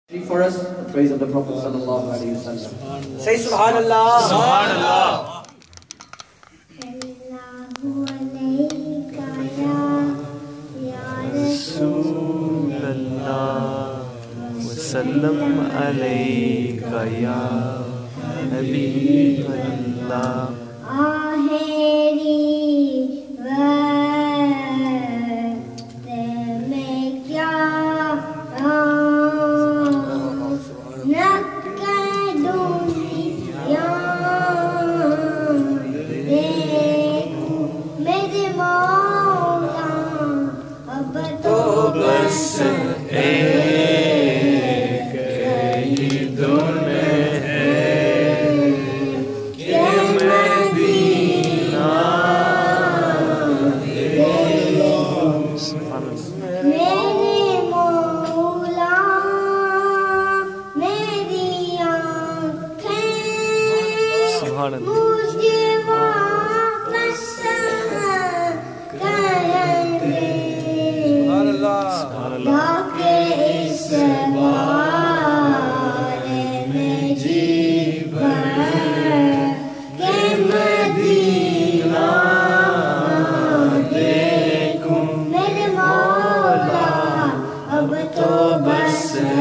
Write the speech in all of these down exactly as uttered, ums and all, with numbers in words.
For us, the praise of the Prophet sallallahu alaihi wasallam. Say Subhanallah. Subhanallah. Rasulallah wa sallam alayka ya Habiballah. بس ایک عیدوں میں ہے کہ مدینہ میرے مولا میری آنکھیں مجھے واپس کریں تاکہ اس بارے میں جی بھر کہ مدینہ دیکھوں میرے مولا اب تو بس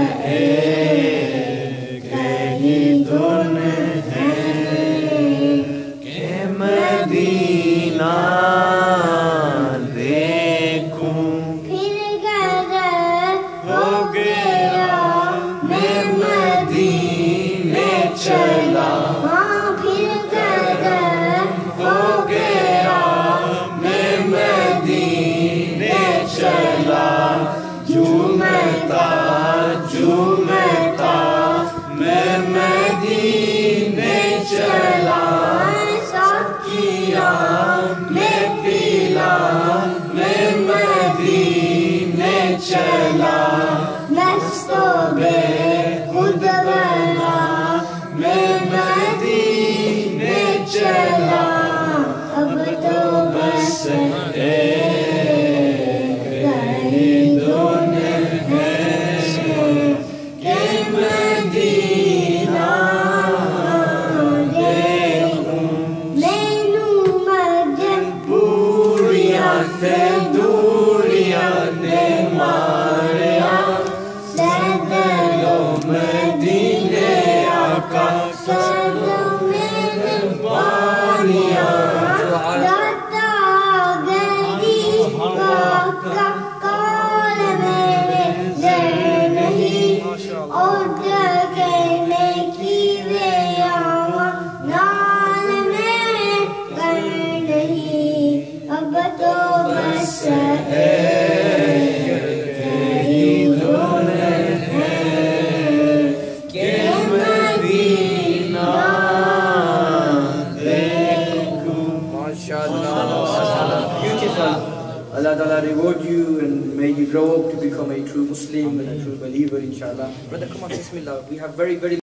ایک ہی دن ہے کہ مدینہ چلا ہاں پھر قدر ہو گیا میں مدینے چلا جھومتا جھومتا میں مدینے چلا ساتھ کیا میں پیلا میں مدینے چلا مست و بے خود بنا میں مدینے چلا اب تو بس ایک ہی دن ہے کہ مدینہ دیکھوں مینوں مجبوریاں تے دوریاں نے ماریا سیدلو مدینے آقا سلام میں پانیاں داتا گری آقا کال میرے زر نہیں اور کہنے کی وے آوا نال میں کر نہیں اب تو بس ایک ہی دن ہے کہ مدینہ دیکھوں. MashaAllah. Beautiful. Allah Ta'ala reward you and may you grow up to become a true Muslim and a true believer, inshallah. Brother, come on, Bismillah. We have very, very